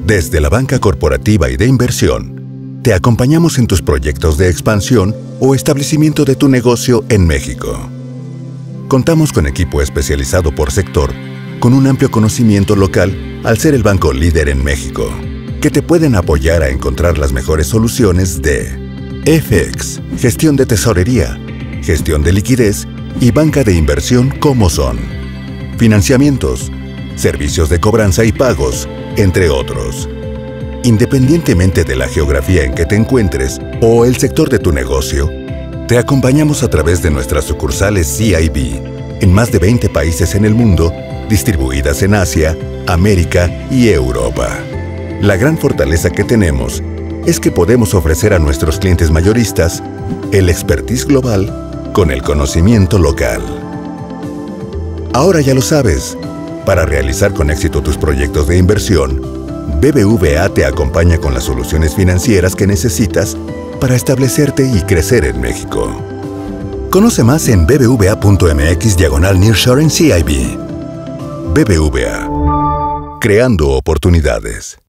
Desde la banca corporativa y de inversión, te acompañamos en tus proyectos de expansión o establecimiento de tu negocio en México. Contamos con equipo especializado por sector, con un amplio conocimiento local al ser el banco líder en México, que te pueden apoyar a encontrar las mejores soluciones de FX, gestión de tesorería, gestión de liquidez y banca de inversión como son financiamientos, servicios de cobranza y pagos, entre otros. Independientemente de la geografía en que te encuentres o el sector de tu negocio, te acompañamos a través de nuestras sucursales CIB en más de 20 países en el mundo, distribuidas en Asia, América y Europa. La gran fortaleza que tenemos es que podemos ofrecer a nuestros clientes mayoristas el expertise global con el conocimiento local. Ahora ya lo sabes, para realizar con éxito tus proyectos de inversión, BBVA te acompaña con las soluciones financieras que necesitas para establecerte y crecer en México. Conoce más en bbva.mx/nearshoring CIB. BBVA. Creando oportunidades.